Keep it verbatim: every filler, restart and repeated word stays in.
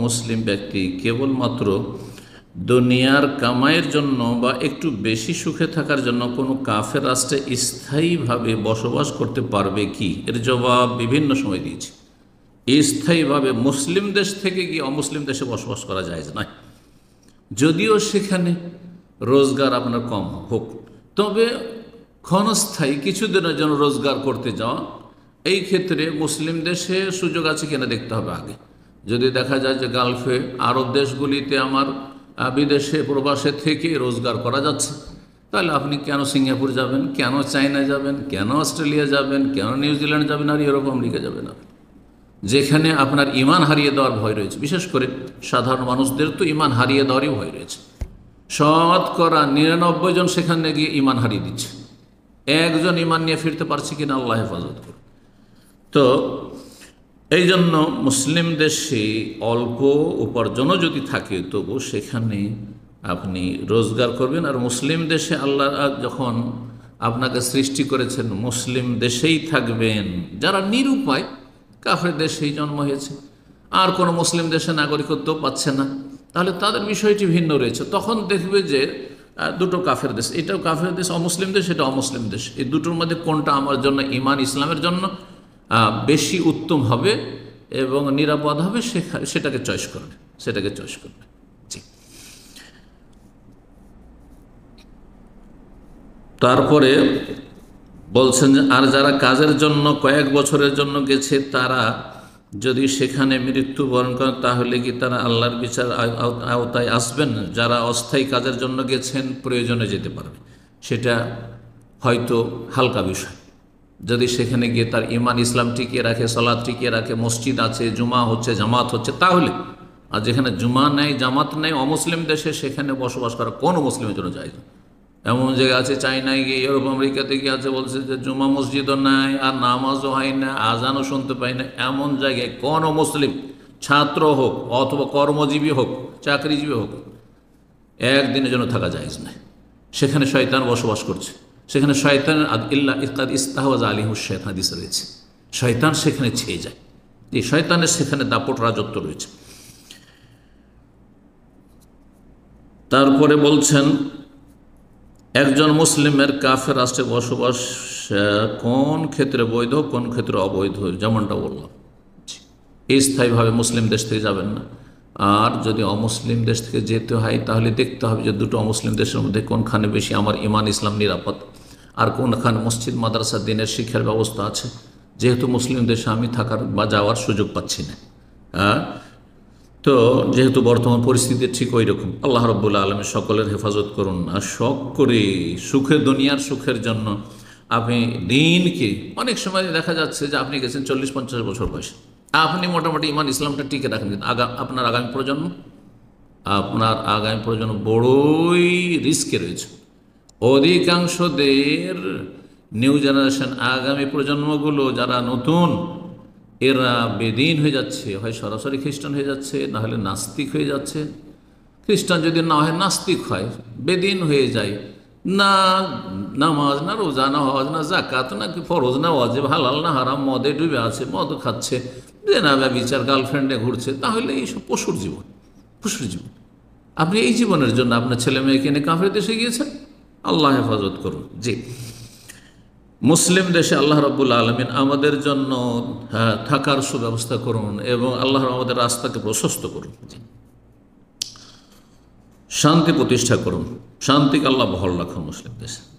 অমুসলিম ব্যক্তি কেবলমাত্র দুনিয়ার কামাইয়ের জন্য বা একটু বেশি সুখে থাকার জন্য কোনো কাফের রাষ্ট্রে স্থায়ীভাবে বসবাস করতে পারবে কি? এর জবাব বিভিন্ন সময় দিয়েছি। স্থায়ীভাবে মুসলিম দেশ থেকে গিয়ে অমুসলিম দেশে বসবাস করা যায় না, যদিও সেখানে রোজগার আপনার কম হোক, তবে ক্ষণস্থায়ী কিছুদিনের জন্য রোজগার করতে যাওয়া, এই ক্ষেত্রে মুসলিম দেশে সুযোগ আছে কিনা দেখতে হবে আগে। যদি দেখা যায় যে গালফে আরব দেশগুলিতে আমার বিদেশে প্রবাসে থেকে রোজগার করা যাচ্ছে, তাহলে আপনি কেন সিঙ্গাপুর যাবেন, কেন চায়না যাবেন, কেন অস্ট্রেলিয়া যাবেন, কেন নিউজিল্যান্ড যাবেন, আর ইউরোপ আমেরিকা যাবেন না, যেখানে আপনার ইমান হারিয়ে দেওয়ার ভয় রয়েছে। বিশেষ করে সাধারণ মানুষদের তো ইমান হারিয়ে দেওয়ারই ভয় রয়েছে। শতকরা নিরানব্বই জন সেখানে গিয়ে ইমান হারিয়ে দিচ্ছে, একজন ইমান নিয়ে ফিরতে পারছে কিনা আল্লাহ হেফাজত করুন। তো এই জন্য মুসলিম দেশে অল্প উপার্জনও যদি থাকে তবু সেখানে আপনি রোজগার করবেন। আর মুসলিম দেশে আল্লাহ যখন আপনাকে সৃষ্টি করেছেন মুসলিম দেশেই থাকবেন। যারা নিরুপায়, কাফের দেশেই জন্ম হয়েছে, আর কোনো মুসলিম দেশে নাগরিকত্ব পাচ্ছে না, তাহলে তাদের বিষয়টি ভিন্ন রয়েছে। তখন দেখবে যে দুটো কাফের দেশ, এটাও কাফের দেশ, অমুসলিম দেশ, এটা অমুসলিম দেশ, এই দুটোর মধ্যে কোনটা আমার জন্য ইমান ইসলামের জন্য বেশি উত্তম হবে এবং নিরাপদ হবে, সেটাকে চয়েস করবে, সেটাকে চয়েস করবে। জি। তারপরে বলছেন যে আর যারা কাজের জন্য কয়েক বছরের জন্য গেছে, তারা যদি সেখানে মৃত্যুবরণ করেন তাহলে কি তারা আল্লাহর বিচার আওতায় আসবেন? যারা অস্থায়ী কাজের জন্য গেছেন প্রয়োজনে যেতে পারবে, সেটা হয়তো হালকা বিষয়। যদি সেখানে গিয়ে তার ইমান ইসলাম টিকিয়ে রাখে, সালাত টিকিয়ে রাখে, মসজিদ আছে, জুমা হচ্ছে, জামাত হচ্ছে, তাহলে। আর যেখানে জুমা নেই, জামাত নেই, অমুসলিম দেশে, সেখানে বসবাস করা কোনো মুসলিমের জন্য যায় না। এমন জায়গা আছে চায়নায় গিয়ে, ইউরোপ আমেরিকাতে গিয়ে আছে, বলছে যে জুমা মসজিদও নাই, আর নামাজও হয় না, আজানও শুনতে পাই না। এমন জায়গায় কোনো মুসলিম ছাত্র হোক অথবা কর্মজীবী হোক, চাকরিজীবী হোক, একদিনের জন্য থাকা যায় না। সেখানে শয়তান বসবাস করছে, সেখানে শয়তান ইল্লা ইকাদ ইস্তাহওয়াজ আলিহুশ শয়তান হাদিসে রয়েছে, শয়তান সেখানে ছেয়ে যায়। এই শয়তানের সেখানে দাপট রাজত্ব রয়েছে। তারপরে বলছেন একজন মুসলিমের কাফের রাষ্ট্রে বসবাস কোন ক্ষেত্রে বৈধ, কোন ক্ষেত্রে অবৈধ, যেমনটা বললাম। স্থায়ীভাবে মুসলিম দেশ থেকে যাবেন না। আর যদি অমুসলিম দেশ থেকে যেতে হয় তাহলে দেখতে হবে যে দুটো অমুসলিম দেশের মধ্যে কোনখানে বেশি আমার ইমান ইসলাম নিরাপদ, আর কোনখানে মসজিদ মাদ্রাসা দিনের শিক্ষার ব্যবস্থা আছে। যেহেতু মুসলিম দেশে আমি থাকার বা যাওয়ার সুযোগ পাচ্ছি না, হ্যাঁ, তো যেহেতু বর্তমান পরিস্থিতি ঠিক ওই রকম। আল্লাহ রাব্বুল আলামিন সকলের হেফাজত করুন। আর শখ করে সুখের দুনিয়ার সুখের জন্য আপনি দিনকে, অনেক সময় দেখা যাচ্ছে যে আপনি গেছেন চল্লিশ পঞ্চাশ বছর বয়সে, আপনি মোটামুটি ইমান ইসলামটা টিকে রাখেন, কিন্তু আগা আপনার আগামী প্রজন্ম আপনার আগামী প্রজন্ম বড়ই রিস্কে রয়েছে। অধিকাংশদের নিউ জেনারেশন, আগামী প্রজন্মগুলো যারা নতুন, এরা বেদিন হয়ে যাচ্ছে, হয় সরাসরি খ্রিস্টান হয়ে যাচ্ছে, না হলে নাস্তিক হয়ে যাচ্ছে। খ্রিস্টান যদি না হয় নাস্তিক হয়, বেদিন হয়ে যায়। না নামাজ, না রোজা, না হজ, না জাকাত, না ফরজ, না ওয়াজিব, হালাল না হারাম, মদে ডুবে আছে, মদ খাচ্ছে, যে না বিচার গার্লফ্রেন্ডে ঘুরছে, তাহলে এইসব পশুর জীবন, পশুর জীবন। আপনি এই জীবনের জন্য আপনার ছেলে মেয়েকে নিয়ে কাফের দেশে গিয়েছেন, আল্লাহ হেফাজত করুন। জি, মুসলিম দেশে আল্লাহ রাব্বুল আলামিন আমাদের জন্য হ্যাঁ থাকার সুব্যবস্থা করুন এবং আল্লাহ আমাদের রাস্তাকে প্রশস্ত করুন। শান্তি প্রতিষ্ঠা করুন, শান্তিকে আল্লাহ বহাল রাখুন মুসলিম দেশে।